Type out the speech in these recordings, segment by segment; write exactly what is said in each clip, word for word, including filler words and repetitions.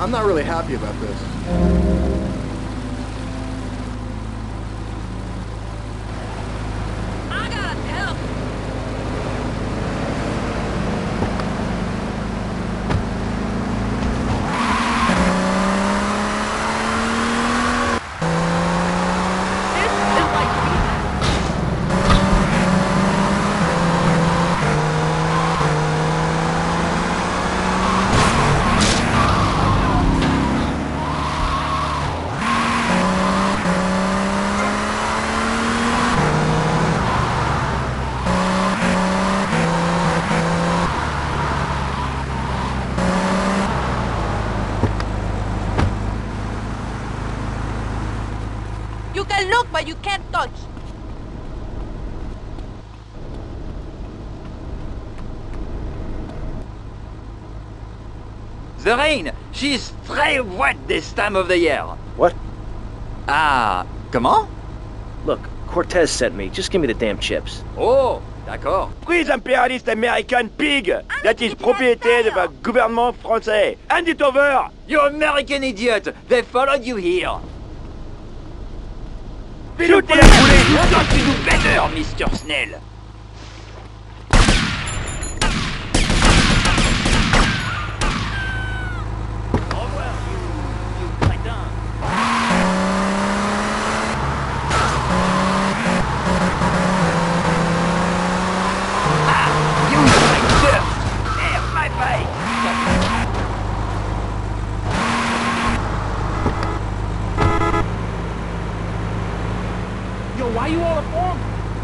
I'm not really happy about this. I gotta help. This is like you can look, but you can't touch. The rain! She's très wet this time of the year. What? Ah, comment? Look, Cortez sent me. Just give me the damn chips. Oh, d'accord. Prise impérialiste American pig! That is propriété de the gouvernement français. Hand it over! You American idiot! They followed you here. Shoot You him! got to do better, Mister Snell. Au revoir, you, you crétin. Ah, you traitor! There, my bike! Yo, why you all informed?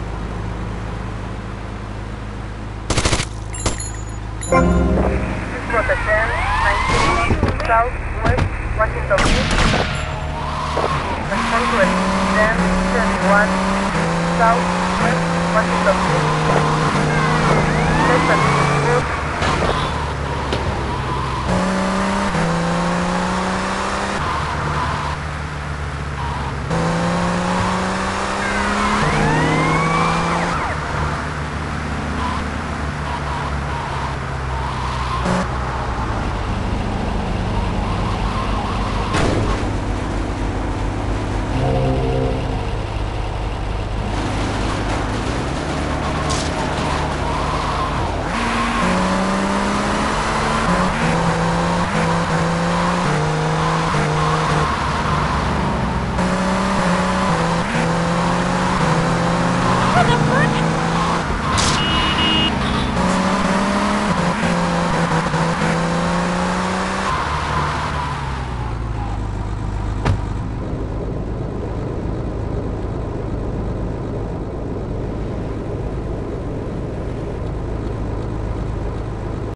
Protection, nineteen Southwest Washington Beach. Respond to ten thirty-one Southwest Washington Beach. Take the